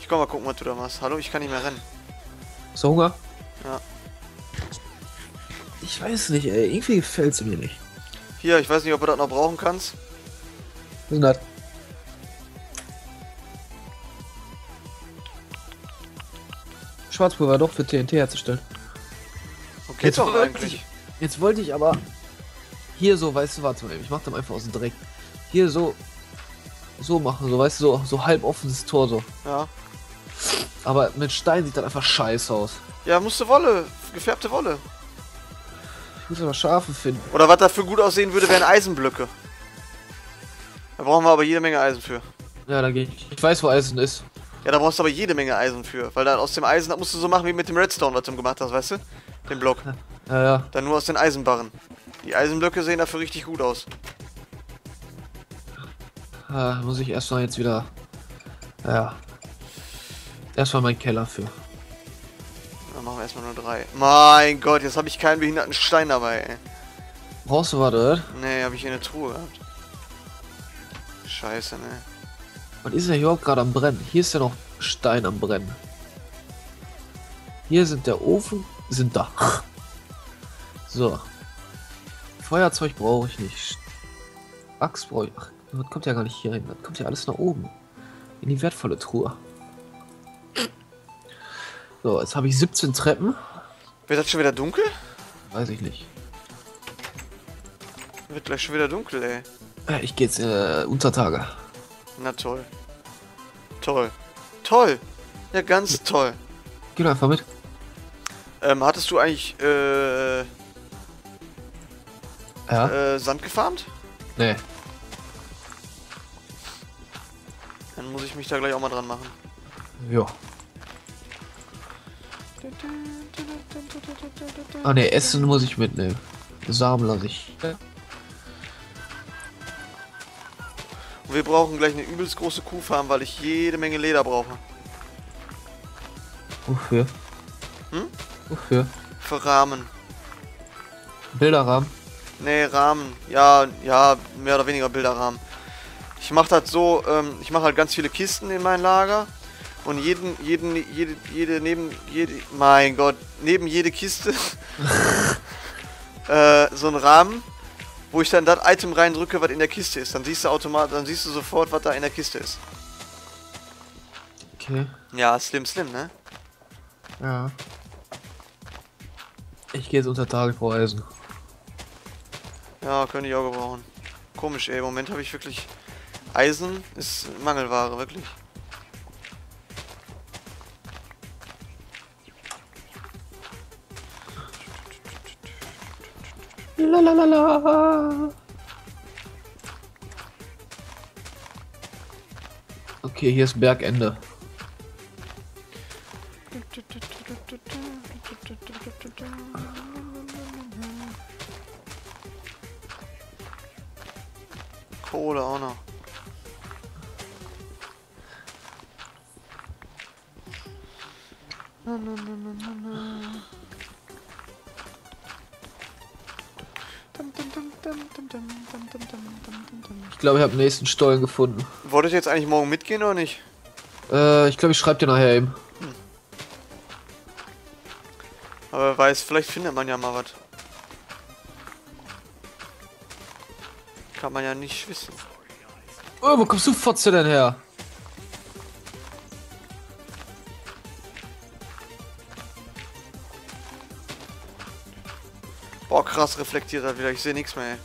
Ich komm mal gucken, was du da machst. Hallo, ich kann nicht mehr rennen. Hast du Hunger? Ja. Ich weiß nicht, ey. Irgendwie gefällt es mir nicht. Hier, ich weiß nicht, ob du das noch brauchen kannst. Was ist denn das? Schwarzpulver doch für TNT herzustellen. Okay, doch eigentlich. Jetzt wollte ich aber hier so, weißt du, warte mal, ich mach dann einfach aus dem Dreck. Hier so machen, so, weißt du, so halb offenes Tor so. Ja. Aber mit Stein sieht das einfach scheiße aus. Ja, musst du Wolle. Gefärbte Wolle. Ich muss aber Schafe finden. Oder was dafür gut aussehen würde, wären Eisenblöcke. Da brauchen wir aber jede Menge Eisen für. Ja, da gehe ich. Ich weiß, wo Eisen ist. Ja, da brauchst du aber jede Menge Eisen für. Weil dann aus dem Eisen, das musst du so machen wie mit dem Redstone, was du gemacht hast, weißt du? Den Block. Ja, ja. Dann nur aus den Eisenbarren. Die Eisenblöcke sehen dafür richtig gut aus. Muss ich erstmal jetzt wieder. Ja. Erstmal meinen Keller für. Dann machen wir erstmal nur 3. Mein Gott, jetzt habe ich keinen behinderten Stein dabei, ey. Brauchst du was, oder? Nee, habe ich in der Truhe gehabt. Scheiße, ne. Was ist denn hier überhaupt gerade am Brennen? Hier ist ja noch Stein am Brennen. Hier sind der Ofen. Sind da. So. Feuerzeug brauche ich nicht. Axt brauche ich. Ach, das kommt ja gar nicht hier rein. Das kommt ja alles nach oben. In die wertvolle Truhe. So, jetzt habe ich 17 Treppen. Wird das schon wieder dunkel? Weiß ich nicht. Wird gleich schon wieder dunkel, ey. Ich gehe jetzt unter Tage. Na toll. Toll. Toll. Ja, ganz toll. Geh doch einfach mit. Hattest du eigentlich, Ja? Sand gefarmt? Nee. Dann muss ich mich da gleich auch mal dran machen. Ja. Ah ne, Essen muss ich mitnehmen. Samen lasse ich. Und wir brauchen gleich eine übelst große Kuhfarm, weil ich jede Menge Leder brauche. Wofür? Hm? Wofür? Für Rahmen. Bilderrahmen? Nee, Rahmen. Ja, ja, mehr oder weniger Bilderrahmen. Ich mache das so, ich mache halt ganz viele Kisten in mein Lager. Und mein Gott, neben jede Kiste so ein Rahmen, wo ich dann das Item reindrücke, was in der Kiste ist. Dann siehst du automatisch, dann siehst du sofort, was da in der Kiste ist. Okay. Ja, slim, ne? Ja. Ich gehe jetzt unter Tage pro Eisen. Ja, könnte ich auch gebrauchen. Komisch, ey. Im Moment habe ich wirklich... Eisen ist Mangelware, wirklich. Lalalala. Okay, hier ist Bergende. Kohle auch noch. Ich glaube, ich habe den nächsten Stollen gefunden. Wolltet ihr jetzt eigentlich morgen mitgehen oder nicht? Ich glaube, ich schreibe dir nachher eben. Aber wer weiß, vielleicht findet man ja mal was. Kann man ja nicht wissen. Oh, wo kommst du Fotze denn her? Boah, krass reflektiert hat wieder. Ich sehe nichts mehr, ey.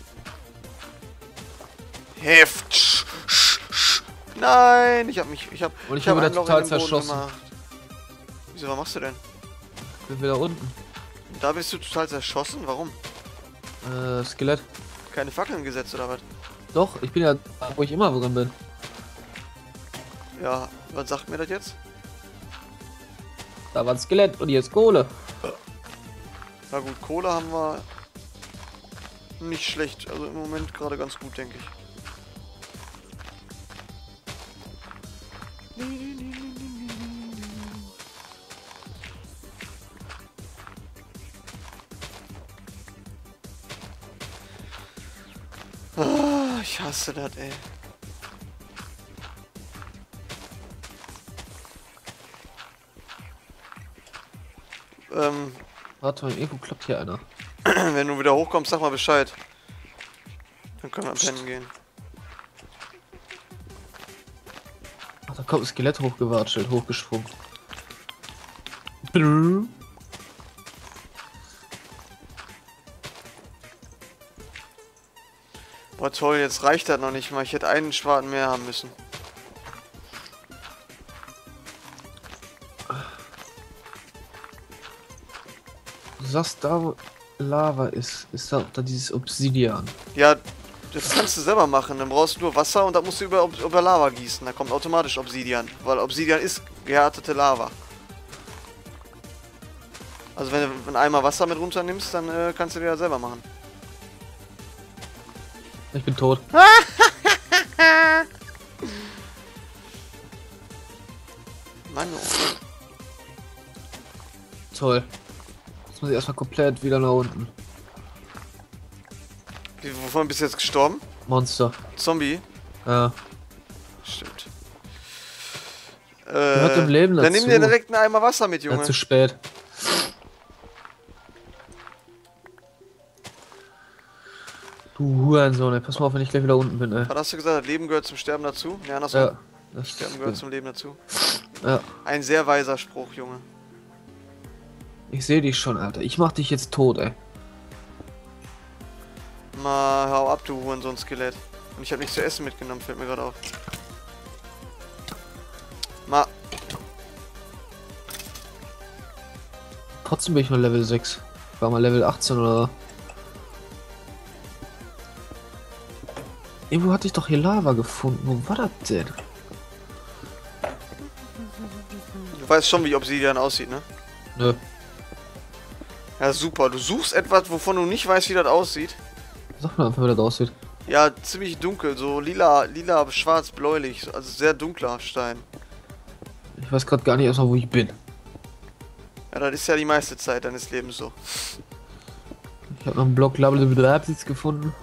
Heft. Nein, ich hab Und ich hab bin wieder ein Loch total in den Boden zerschossen. gemacht. Wieso, was machst du denn? Ich bin wieder unten. Da bist du total zerschossen? Warum? Skelett. Keine Fackeln gesetzt oder was? Doch, ich bin ja da, wo ich immer drin bin. Ja, was sagt mir das jetzt? Da war ein Skelett und hier ist Kohle. Na gut, Kohle haben wir nicht schlecht. Also im Moment gerade ganz gut, denke ich. Ah, ich hasse das, ey. Warte mal, irgendwo klappt hier einer. Wenn du wieder hochkommst, sag mal Bescheid. Dann können wir pennen gehen. Ach, da kommt ein Skelett hochgewatschelt, hochgesprungen. Boah toll, jetzt reicht das noch nicht mal. Ich hätte einen Schwarten mehr haben müssen. Du sagst, da wo Lava ist da dieses Obsidian. Ja, das kannst du selber machen. Dann brauchst du nur Wasser und dann musst du über Lava gießen. Da kommt automatisch Obsidian. Weil Obsidian ist gehärtete Lava. Also wenn du einen Eimer Wasser mit runternimmst, dann kannst du dir das selber machen. Ich bin tot. Mann, oh. Toll. Jetzt muss ich erstmal komplett wieder nach unten. Wovon bist du jetzt gestorben? Monster. Zombie? Ja. Stimmt. Gehört im Leben dazu. Dann nimm dir direkt einen Eimer Wasser mit, Junge. Ja, zu spät. Du Hurensohn, ey. Pass mal auf, wenn ich gleich wieder unten bin, ey. Was hast du gesagt? Das Leben gehört zum Sterben dazu? Ja, andersrum. Ja. Das Sterben gehört zum Leben dazu. Ja. Ein sehr weiser Spruch, Junge. Ich sehe dich schon, Alter. Ich mach dich jetzt tot, ey. Mal hau ab, du Hurensohn-Skelett. Und ich habe nichts zu essen mitgenommen, fällt mir gerade auf. Mal. Trotzdem bin ich nur Level 6. War mal Level 18 oder. Irgendwo hatte ich doch hier Lava gefunden. Wo war das denn? Du weißt schon, wie Obsidian aussieht, ne? Nö. Ja, super. Du suchst etwas, wovon du nicht weißt, wie das aussieht. Sag mal einfach, wie das aussieht. Ja, ziemlich dunkel. So lila, schwarz, bläulich. Also sehr dunkler Stein. Ich weiß gerade gar nicht erstmal, wo ich bin. Ja, das ist ja die meiste Zeit deines Lebens so. Ich habe noch einen Block Labelabsitz gefunden.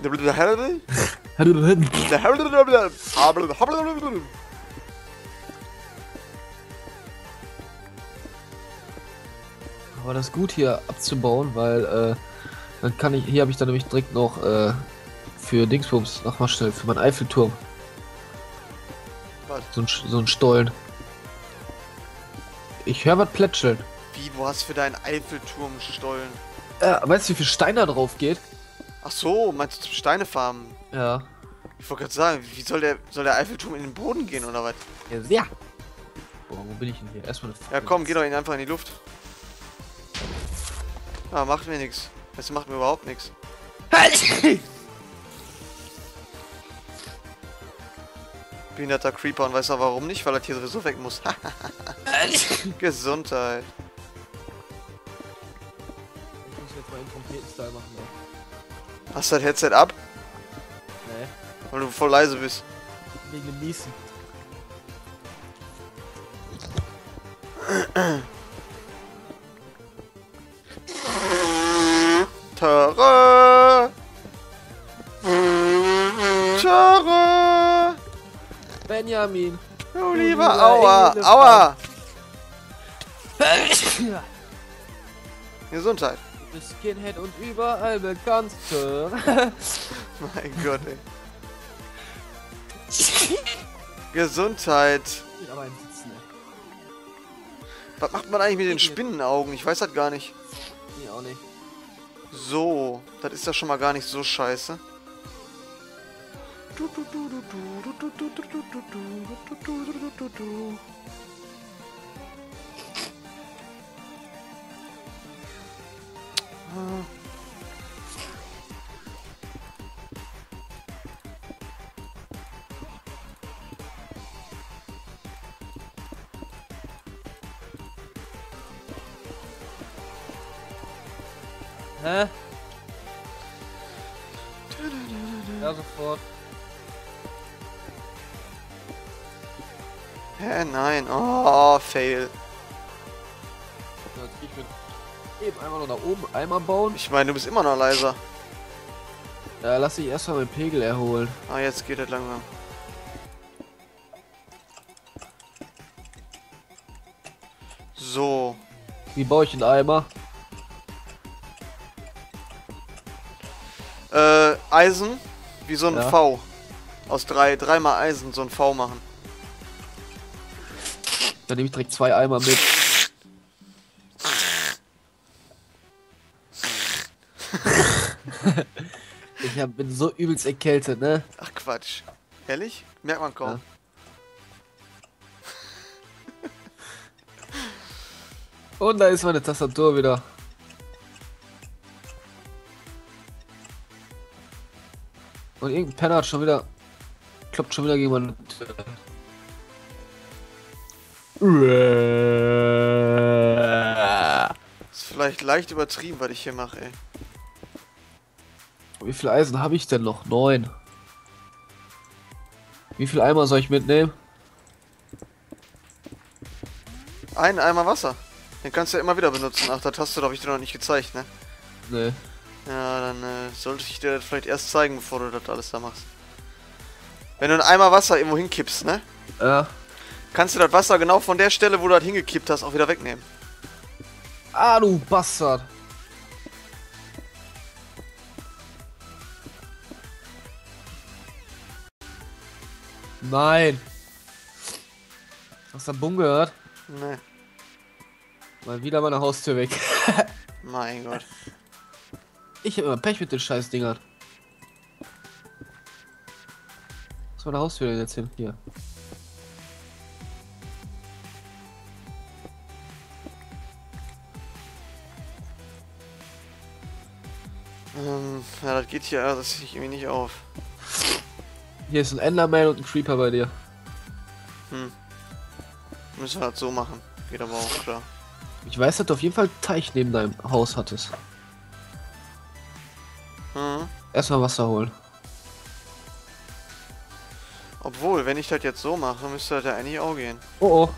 Aber das ist gut hier abzubauen, weil dann kann ich, hier habe ich dann nämlich direkt noch für Dingsbums, noch mal schnell, für meinen Eiffelturm. Was? So ein Stollen. Ich höre was plätscheln. Wie, wo hast du für deinen Eiffelturm Stollen? Weißt du, wie viel Stein da drauf geht? Ach so, meinst du zum Steine farmen? Ja. Ich wollte gerade sagen, wie soll der Eiffelturm in den Boden gehen oder was? Ja. Boah, wo bin ich denn hier? Erstmal eine Ja komm, geh doch einfach in die Luft. Ah, macht mir nichts. Das macht mir überhaupt nichts. Behinderter Creeper und weiß er warum nicht? Weil er hier sowieso weg muss. Gesundheit. Ich muss jetzt mal einen Trompeten-Style machen, ne? Hast du das Headset ab? Nee. Weil du voll leise bist. Wegen dem Niesen. Töre! Töre! Benjamin! Du lieber Aua! Aua! Gesundheit. Du bist Skinhead und überall bekannt. Mein Gott, ey. Gesundheit. Aber ein Sitzen, ey. Was macht man eigentlich mit den Spinnenaugen? Ich weiß das gar nicht. Nee, auch nicht. So, das ist ja schon mal gar nicht so scheiße. Hä? Ja, sofort. Hä, nein. Oh, fail. Ja, ich will eben einmal noch nach oben Eimer bauen. Ich meine, du bist immer noch leiser. Ja, lass ich erstmal meinen Pegel erholen. Ah, jetzt geht es langsam. So. Wie baue ich einen Eimer? Eisen wie so ein Ja. V. Aus dreimal Eisen so ein V machen. Dann nehme ich direkt 2 Eimer mit. Bin so übelst erkältet, ne? Ach Quatsch. Ehrlich? Merkt man kaum. Ja. Und da ist meine Tastatur wieder. Und irgendein Penner hat schon wieder... klopft schon wieder gegen meine Tür. Ist vielleicht leicht übertrieben, was ich hier mache, ey. Wie viel Eisen habe ich denn noch? 9. Wie viel Eimer soll ich mitnehmen? Einen Eimer Wasser. Den kannst du ja immer wieder benutzen. Ach, das hast du, glaube ich, dir noch nicht gezeigt, ne? Nee. Ja, dann sollte ich dir das vielleicht erst zeigen, bevor du das alles da machst. Wenn du einen Eimer Wasser irgendwo hinkippst, ne? Ja. Kannst du das Wasser genau von der Stelle, wo du das hingekippt hast, auch wieder wegnehmen. Ah, du Bastard. Nein. Hast du einen Bumm gehört? Ne, Mal wieder meine Haustür weg. mein Gott. Ich hab immer Pech mit den scheiß Dingern. Was ist meine Haustür denn jetzt hin? Hier. Ja, das geht hier, das sehe ich irgendwie nicht auf. Hier ist ein Enderman und ein Creeper bei dir. Müssen wir das so machen. Geht aber auch klar. Ich weiß, dass du auf jeden Fall einen Teich neben deinem Haus hattest. Hm. Erstmal Wasser holen. Obwohl, wenn ich das jetzt so mache, müsste das ja eigentlich auch gehen. Oh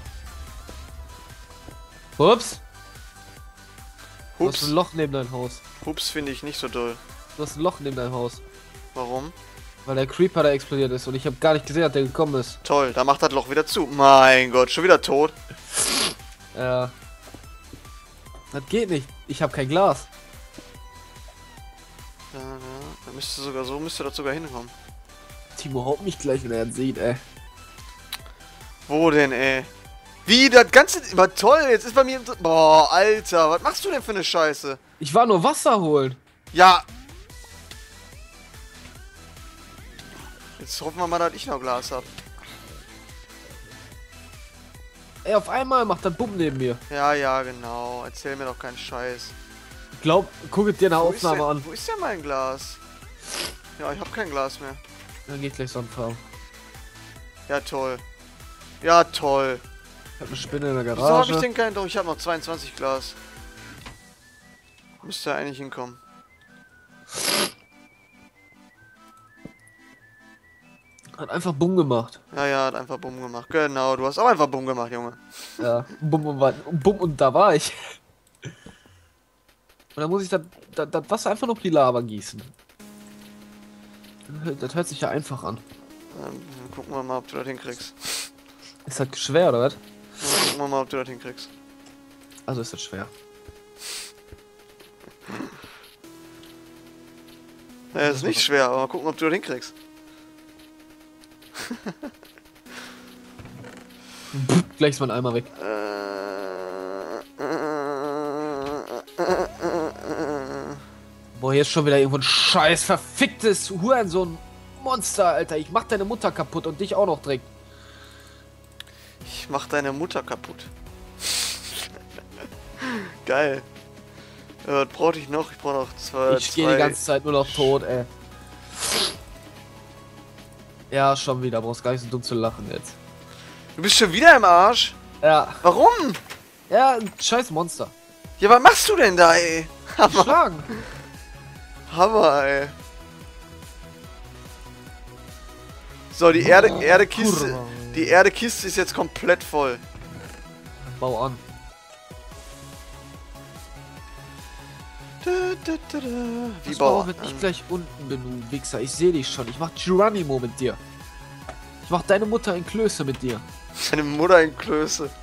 oh. Ups. Du hast Hups. ein Loch neben deinem Haus. Hups finde ich nicht so doll. Du hast ein Loch neben deinem Haus. Warum? Weil der Creeper da explodiert ist und ich habe gar nicht gesehen, dass der gekommen ist. Toll, da macht das Loch wieder zu. Mein Gott, schon wieder tot. Ja. Das geht nicht. Ich habe kein Glas. Da müsste sogar so, müsste das sogar hinkommen. Timo haut mich gleich, wenn er ihn sieht, ey. Wo denn, ey? Wie, das Ganze... War toll, jetzt ist bei mir... Boah, Alter, was machst du denn für eine Scheiße? Ich war nur Wasser holen. Ja. Jetzt hoffen wir mal, dass ich noch Glas hab. Ey, auf einmal macht der Bumm neben mir. Ja, ja, genau. Erzähl mir doch keinen Scheiß. Guck es dir eine Wo ist Aufnahme denn, an. Wo ist denn mein Glas? Ja, ich hab kein Glas mehr. Dann geht gleich Sonnenfarben. Ja, toll. Ja, toll. Ich hab eine Spinne in der Wieso hab ich Garage. denn keinen? Doch, ich habe noch 22 Glas. Müsste eigentlich hinkommen. Hat einfach Bumm gemacht. Ja, ja, hat einfach Bumm gemacht. Genau, du hast auch einfach Bumm gemacht, Junge. Ja, Bumm und da war ich. Und dann muss ich das Wasser einfach noch auf die Lava gießen. Das hört sich ja einfach an. Gucken wir mal, ob du das hinkriegst. Ist das schwer, oder was? Ja, gucken wir mal, ob du das hinkriegst. Also ist das schwer. Naja, ist nicht schwer, aber mal gucken, ob du das hinkriegst. Gleich ist mein Eimer weg. Boah, hier ist schon wieder irgendwo ein scheiß verficktes Hurensohn Monster, Alter. Ich mach deine Mutter kaputt und dich auch noch direkt. Ich mach deine Mutter kaputt. Geil. Was brauche ich noch? Ich brauche noch zwei. Ich stehe die ganze Zeit nur noch tot, ey. Ja, schon wieder. Brauchst gar nicht so dumm zu lachen jetzt. Du bist schon wieder im Arsch? Ja. Warum? Ja, ein scheiß Monster. Ja, was machst du denn da, ey? Hammer, Schlagen. Hammer, ey. So, die Erdekiste. Kurwa. Die Erdekiste ist jetzt komplett voll. Bau an. Wie Pass mal Bauer? auf, wenn ich gleich unten bin, du Wichser. Ich sehe dich schon. Ich mach Geronimo mit dir. Ich mach deine Mutter in Klöße mit dir. Seine Mutter in Klöße.